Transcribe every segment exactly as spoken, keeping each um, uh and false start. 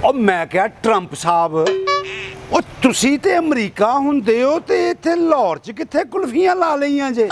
ओ मैं क्या ट्रंप साहब ओ तुसी ते अमरीका हुंदे हो ते इत्थे लाहौर च कित्थे कुल्फियां ला लईयां जे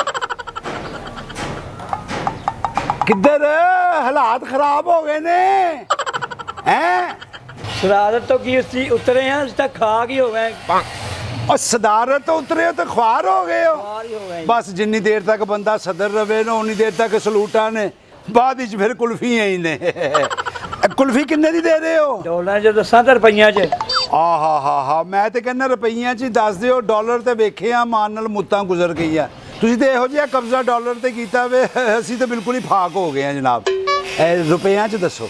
किधर हालात खराब हो गए ने हैं सदारत तो की उसी उतरे हैं उसका खा की हो गए और सदारत तो उतरे हो तो ख्वार हो गए हो बस जिन्नी देर तक बंदा सदर रवे ना उन्नी देर तक सलूटा ने बाद विच फिर कुल्फियां ही ने कुल्फी किन्ने दी दे रहे हो डॉलर च दसां ते रुपइयां च आ हा हा हा मैं तो कहना रुपइयां च दस दिओ डॉलर ते वेखे आ मान नाल मुत्तां गुजर गईयां तुसीं ते इहो जिहा कब्जा डॉलर ते कीता वे असीं ते बिल्कुल ही फाक हो गए हैं जनाब ए रुपइयां च दसो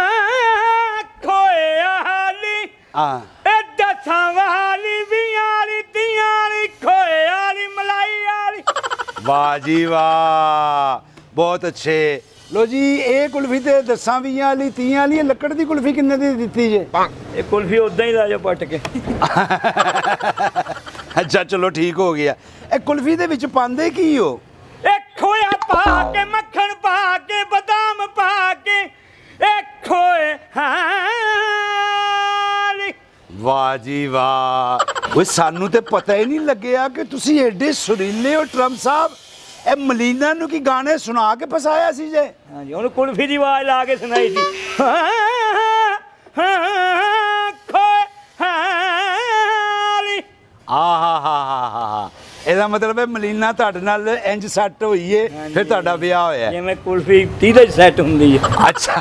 खोया हाली हां ए दसां वाली बीआं वाली तीआं वाली खोया वाली मलाई वाली वाह जी वाह बहुत अच्छे लो जी ये कुल्फी तो दसा भी वाली तीह वाली लकड़ की कुल्फी किन्ने दी दित्ती जे ये कुल्फी उदा ही ला जाओ पट के अच्छा चलो ठीक हो गया ए कुल्फी दे विच पांदे की हो ए खोया पा के मक्खन पा के बादाम पा के ए खोए हाली वाह जी वाह वो सानू ते पता ही नहीं लग्या कि तुसी एडे सुरीले हो ट्रंप साहब ए मलीना नू की गाने सुना के फसाया सी जे हां जी उन्हें कुल्फी दी आवाज ला के सुनाई थी आ हा हा हा हा ਇਹਦਾ मतलब है मलीना ਤੁਹਾਡੇ ਨਾਲ ਇੰਜ ਸੈੱਟ ਹੋਈ ਏ ਫਿਰ ਤੁਹਾਡਾ ਵਿਆਹ ਹੋਇਆ ਜਿਵੇਂ ਕੁਲਫੀ ਤੀਹ ਦੇ ਸੈੱਟ ਹੁੰਦੀ ਹੈ ਅੱਛਾ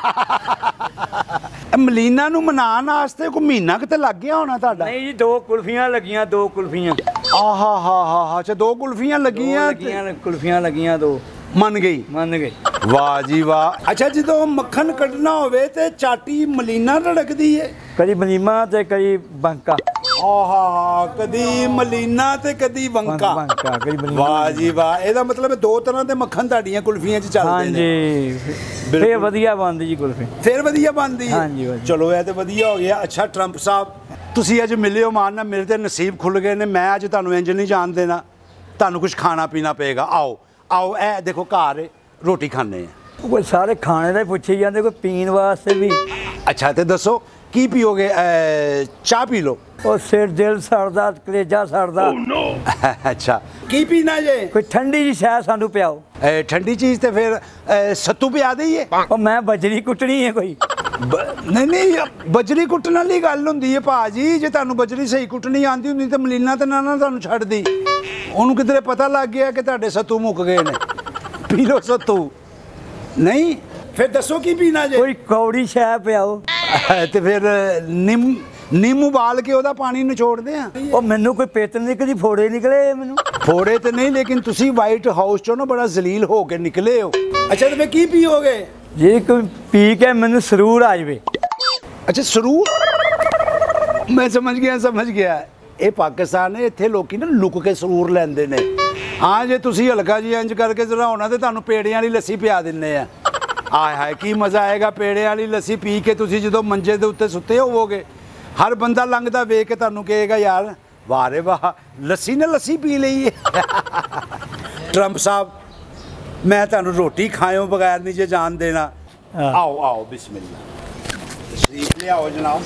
ਮਲੀਨਾ ਨੂੰ ਮਨਾਉਣ ਵਾਸਤੇ ਕੋਈ ਮਹੀਨਾ ਕਿਤੇ ਲੱਗ ਗਿਆ ਹੋਣਾ ਤੁਹਾਡਾ ਨਹੀਂ ਜੀ ਦੋ ਕੁਲਫੀਆਂ ਲੱਗੀਆਂ ਦੋ ਕੁਲਫੀਆਂ ਆਹਾ ਹਾ ਹਾ ਹਾ ਅੱਛਾ ਦੋ ਕੁਲਫੀਆਂ ਲੱਗੀਆਂ ਲੱਗੀਆਂ ਕੁਲਫੀਆਂ ਲੱਗੀਆਂ ਦੋ ਮੰਨ ਗਈ ਮੰਨ ਗਈ ਵਾਹ ਜੀ ਵਾਹ ਅੱਛਾ ਜਦੋਂ ਮੱਖਣ ਕੱਢਣਾ ਹੋਵੇ ਤੇ ਚਾਟੀ ਮਲੀਨਾ ਰੜਕਦੀ ਏ ਕਦੀ ਮਲੀਮਾ ਤੇ ਕਦੀ ਬੰਕਾ ਆਹਾ ਕਦੀ ਮਲੀਨਾ ਤੇ ਕਦੀ ਬੰਕਾ ਬੰਕਾ ਕਦੀ ਮਲੀਮਾ ਵਾਹ ਜੀ ਵਾਹ ਇਹਦਾ ਮਤਲਬ ਦੋ ਤਰ੍ਹਾਂ ਦੇ ਮੱਖਣ ਤੁਹਾਡੀਆਂ ਕੁਲਫੀਆਂ 'ਚ ਚੱਲਦੇ ਨੇ ਹਾਂਜੀ ਫੇਰ ਵਧੀਆ ਬਣਦੀ ਜੀ ਕੁਲਫੀ ਫੇਰ ਵਧੀਆ ਬਣਦੀ ਹੈ ਹਾਂਜੀ ਚਲੋ ਇਹ ਤੇ ਵਧੀਆ ਹੋ ਗਿਆ ਅੱਛਾ ਟਰੰਪ ਸਾਹਿਬ ਤੁਸੀਂ ਅੱਜ ਮਿਲੇ ਹੋ ਮਾਨ ਨਾਲ ਮੇਰੇ ਤੇ ਨਸੀਬ ਖੁੱਲ ਗਏ ਨੇ ਮੈਂ ਅੱਜ ਤੁਹਾਨੂੰ ਇੰਜ ਨਹੀਂ ਜਾਣ ਦੇਣਾ ਤੁਹਾਨੂੰ ਕੁਝ ਖਾਣਾ ਪੀਣਾ ਪਏਗਾ ਆਓ ਆਓ ਇਹ ਦੇਖੋ ਘਰ ਰੋਟੀ ਖਾਣੇ ਆ ਕੋਈ ਸਾਰੇ ਖਾਣੇ ਦਾ ਪੁੱਛੀ ਜਾਂਦੇ ਕੋਈ ਪੀਣ ਵਾਸਤੇ ਵੀ ਅੱਛਾ ਤੇ ਦੱਸੋ ਕੀ ਪੀਓਗੇ ਚਾਹ ਪੀ ਲਓ ਉਹ ਸਿਰ ਦਿਲ ਸੜਦਾ ਕਲੇਜਾ ਸੜਦਾ ਅੱਛਾ ਕੀ ਪੀਣਾ ਜੇ ਕੋਈ ਠੰਡੀ ਜੀ ਸ਼ਾਇਦ ਸਾਨੂੰ ਪਿਆਓ ਠੰਡੀ ਚੀਜ਼ ਤੇ ਫਿਰ ਸੱਤੂ ਪਿਆ ਦਈਏ ਉਹ ਮੈਂ ਬਜਰੀ ਕੁੱਟਣੀ ਹੈ ਕੋਈ ਨਹੀਂ ਨਹੀਂ ਬਜਰੀ ਕੁੱਟਣ ਵਾਲੀ ਗੱਲ ਹੁੰਦੀ ਹੈ ਭਾਜੀ ਜੇ ਤੁਹਾਨੂੰ ਬਜਰੀ ਸਹੀ ਕੁੱਟਣੀ ਆਉਂਦੀ ਹੁੰਦੀ ਤਾਂ ਮਲੀਨਾ ਤੇ ਨਾ ਨਾ ਤੁਹਾਨੂੰ ਛੱਡਦੀ ਉਹਨੂੰ ਕਿਧਰੇ ਪਤਾ ਲੱਗ ਗਿਆ ਕਿ ਤੁਹਾਡੇ ਸੱਤੂ ਮੁੱਕ ਗਏ ਨੇ ਪੀ ਲਓ ਸੱਤੂ ਨਹੀਂ ਫਿਰ ਦੱਸੋ ਕੀ ਪੀਣਾ ਜੇ ਕੋਈ ਕੌੜੀ ਸ਼ੈ ਪਿਆਓ ਤੇ ਫਿਰ ਨਿੰਮ ਨਿੰਮ ਉਬਾਲ ਕੇ ਉਹਦਾ ਪਾਣੀ ਨਿਚੋੜਦੇ ਆ ਉਹ ਮੈਨੂੰ ਕੋਈ ਪੇਤ ਨਿਕਲੀ ਫੋੜੇ ਨਿਕਲੇ ਮੈਨੂੰ ਫੋੜੇ ਤੇ ਨਹੀਂ ਲੇਕਿਨ ਤੁਸੀਂ ਵਾਈਟ ਹਾਊਸ ਚੋਂ ਨਾ ਬੜਾ ਜ਼ਲੀਲ ਹੋ ਕੇ ਨਿਕਲੇ ਹੋ ਅੱਛਾ ਤੇ ਫਿਰ ਕੀ ਪੀਓਗੇ ਜੇ ਕੋਈ ਪੀ ਕੇ ਮੈਨੂੰ ਸਰੂਰ ਆ ਜਾਵੇ ਅੱਛਾ ਸਰੂਰ ਮੈਂ ਸਮਝ ਗਿਆ ਸਮਝ ਗਿਆ ਇਹ ਪਾਕਿਸਤਾਨ ਹੈ ਇੱਥੇ ਲੋਕੀ ਨਾ ਲੁਕ ਕੇ ਸਰੂਰ ਲੈਂਦੇ ਨੇ ਹਾਂ ਜੇ ਤੁਸੀਂ ਹਲਕਾ ਜੀ ਇੰਜ ਕਰਕੇ ਜ਼ਰਾ ਹੋਣਾ ਤੇ ਤੁਹਾਨੂੰ ਪੇੜਿਆਂ ਵਾਲੀ ਲੱਸੀ ਪਿਆ ਦਿੰਨੇ ਆ ਆਏ ਹਾਏ ਕੀ ਮਜ਼ਾ ਆਏਗਾ ਪੇੜੇ ਵਾਲੀ ਲੱਸੀ ਪੀ ਕੇ ਤੁਸੀਂ ਜਦੋਂ ਮੰਜੇ ਦੇ ਉੱਤੇ ਸੁੱਤੇ ਹੋਵੋਗੇ ਹਰ ਬੰਦਾ ਲੰਘਦਾ ਵੇਖ ਕੇ ਤੁਹਾਨੂੰ ਕਹੇਗਾ ਯਾਰ ਵਾਹ ਰੇ ਵਾਹ ਲੱਸੀ ਨੇ ਲੱਸੀ ਪੀ ਲਈ ਹੈ ਟਰੰਪ ਸਾਹਿਬ ਮੈਂ ਤੁਹਾਨੂੰ ਰੋਟੀ ਖਾਇਓ ਬਗੈਰ ਨਹੀਂ ਜੇ ਜਾਣ ਦੇਣਾ ਆਓ ਆਓ ਬਿਸਮਿਲ੍ਲਾ ਤਸ਼ਰੀਫ ਲਿਆਓ ਜਨਾਬ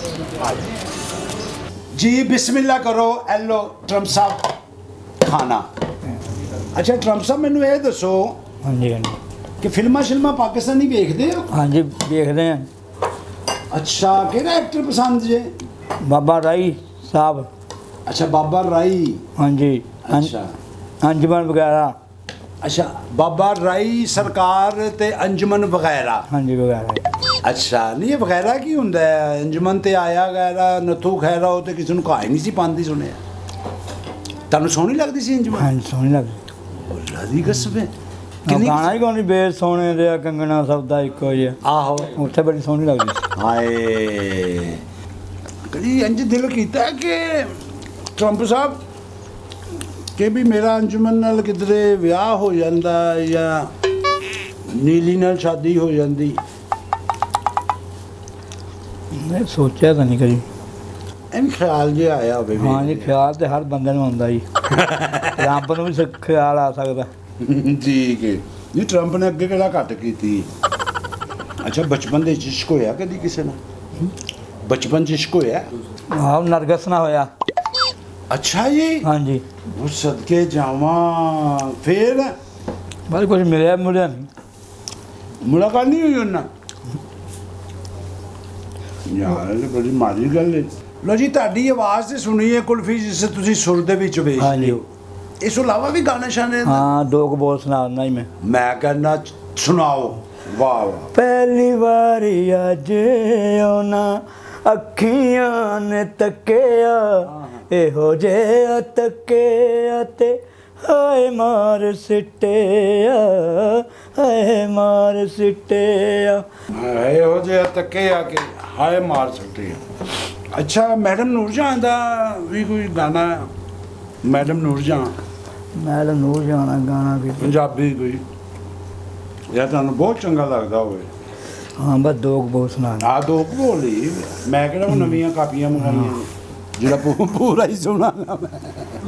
जी बिस्मिल्लाह करो एलो ट्रंप साहब खाना अच्छा ट्रंप साहब मैनू ये दसो हाँ जी हाँ जी कि फिल्मां शिल्मां पाकिस्तानी देखते हो हाँ जी देखते हैं अच्छा केड़ा एक्टर पसंद जे बाबा राई साहब अच्छा बाबा राई हाँ जी अच्छा अंजुमन वगैरह अच्छा बाबा राई सरकार ते अंजुमन वगैरह हाँ जी वगैरह अच्छा नहीं ये वगैरह की हुंदा है अंजुमन ते आया गैरा नथू खैरा हो ते किसी नूं कहा ही नहीं सी पांदी सुनिया तुहानूं सोहनी लगदी सी अंजुमन हाँ सोहनी लगदी अल्लाह दी कसम है गाना ही कोनी बे सोने दे कंगना सबदा इक्को जिहा आहो उत्थे बड़ी सोहनी लगदी हाय कदी इंज दिल कीता कि ट्रंप साहब कि भी मेरा अंजुमन नाल किधरे विआह हो जांदा या नीली नाल शादी हो जांदी मैं सोचा तो नहीं करी एन ख्याल जे आया होवे हाँ जी ख्याल तो हर बंदे नूं आउंदा जी रब नूं भी ख्याल आ सकदा ठीक है जी ट्रंप ने अगे केड़ा घट कीती अच्छा बचपन दे इश्क होया कदी किसे नाल बचपन च इश्क होया? हाँ नरगस ना होया। अच्छा जी। हाँ जी। वो सदके जावा फिर बस कुछ मिले मुझे नहीं। मुलाकात नहीं हुई उन्ना यार ये बड़ी माड़ी गल है। लो जी ਤੁਹਾਡੀ आवाज़ से सुनी है कुल्फी जिसे तुसी सुर दे विच ਵੇਚ हाँ जी। हो इस अलावा भी गाने शाने हाँ दो को बोल सुना ही मैं मैं कहना सुनाओ। वाह वाह। पहली बारी अज ओना अखियां ने तकिया एहो जिहा तकिया ते हाय मार सिटिया हाय मार सिटिया हाय हो जे तके आके हाय मार सकते हैं। अच्छा मैडम नूरजहां दा भी कोई गाना मैडम नूरजहां मैडम नूर जाना गाना भी पंजाबी कोई या ਤੁਹਾਨੂੰ ਬਹੁਤ ਚੰਗਾ ਲੱਗਦਾ ਹੋਵੇ। हाँ बस दो को बोल सुना ਆ ਦੋ ਬੋਲੀ ਮੈਂ ਕਿਹੜਾ ਉਹ ਨਵੀਆਂ ਕਾਪੀਆਂ ਮੰਗਾਈਆਂ ਨੇ ਜਿਹੜਾ ਪੂ- ਪੂਰਾ ਹੀ ਸੁਣਾਗਾ ਮੈਂ।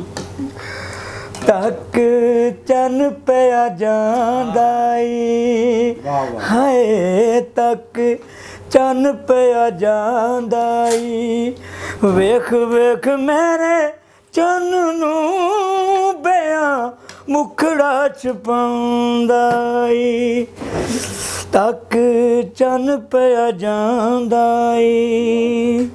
तक चन पिया जांदा ई वाह वाह। हाय तक चन पिया जांदा ई वेख वेख मेरे चन नू बिया मुखड़ा छपांदा ई तक चन पिया जांदा ई।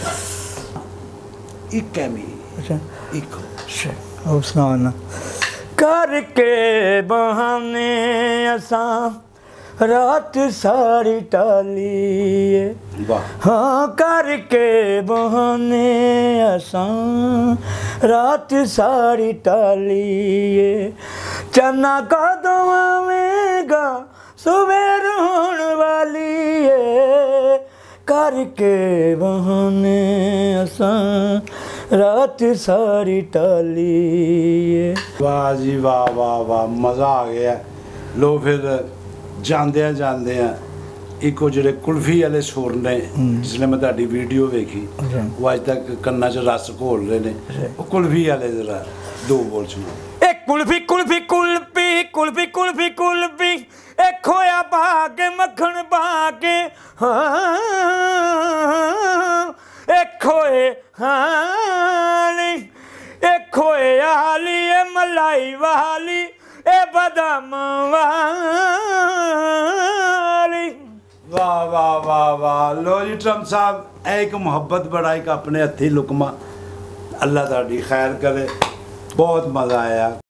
ਇੱਕ ਹੈ ਮੀ अच्छा ਇੱਕ और सुना करके बहाने असां रात सारी टाली ਵਾਹ। हाँ करके बहाने असां रात सारी टाली चन्ना कदों आवेगा सवेर होने वाली है करके बहाने असां रात सारी टाली वाह जी वाह वाह वाह मज़ा आ गया। लो फिर ਜਾਂਦਿਆਂ ਜਾਂਦਿਆਂ ਇੱਕੋ ਜਿਹੜੇ ਕੁਲਫੀ ਵਾਲੇ ਸੁਰ ਨੇ ਜਿਸਨੇ ਮੈਂ ਤੁਹਾਡੀ ਵੀਡੀਓ ਵੇਖੀ ਉਹ ਅੱਜ ਤੱਕ ਕੰਨਾਂ 'ਚ ਰਸ ਘੋਲ ਰਹੇ ਨੇ ਉਹ ਕੁਲਫੀ ਵਾਲੇ ਜ਼ਰਾ ਦੋ ਬੋਲ ਸੁਣਾਓ। ए कुल्फी कुल्फी कुल्फी कुल्फी कुल्फी कुल्फी ए खोया भागे मक्खन भागे हाँ ए खोए हाली ए खोए हाली ए मलाई वाली ए बदाम वाली। वाह वाह वाह वाह। लो जी ट्रम्प साहब ਇਹ ਇੱਕ ਮੁਹੱਬਤ ਬੜਾ ਇੱਕ ਆਪਣੇ ਹੱਥੀ ਲੁਕਮਾ ਅੱਲਾ ਤੁਹਾਡੀ ਖੈਰ ਕਰੇ। ਬਹੁਤ ਮਜ਼ਾ ਆਇਆ।